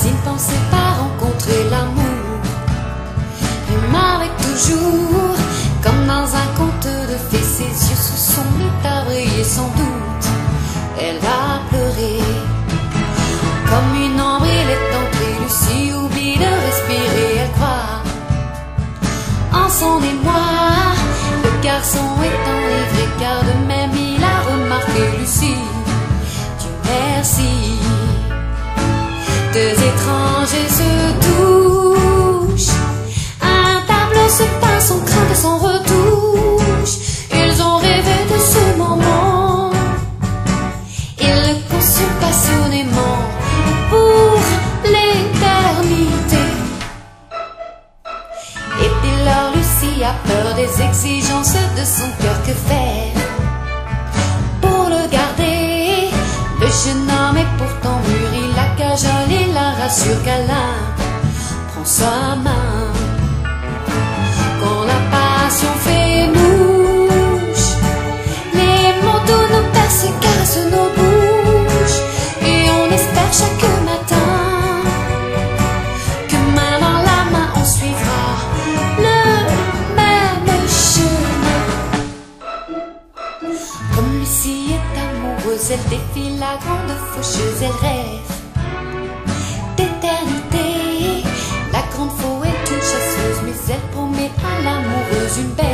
il ne pensait pas rencontrer l'amour. Il m'avait toujours, comme dans un conte de fées, ses yeux se sont mis à briller sans doute. Elle a pleuré, comme une ombre il est entré. Lucie oublie de respirer, elle croit en son émoi. Le garçon est enivré car de même il a remarqué Lucie. Dieu merci. Deux étrangers se touchent, un tableau se peint, son crainte et son retouche. Ils ont rêvé de ce moment, ils le conçurent passionnément pour l'éternité. Et dès lors Lucie a peur des exigences de son cœur. Que faire pour le garder? Le jeune homme est pourtant mûr, il la cajole et la rassure qu'Alain prend sa main. Quand la passion fait mouche, les manteaux nous percent, caressent nos bouches, et on espère chaque matin que main dans la main on suivra le même chemin. Comme Lucie est amoureuse, elle défie la grande faucheuse, elle rêve d'éternité. La grande faux est une chasseuse, mais elle promet à l'amoureuse une belle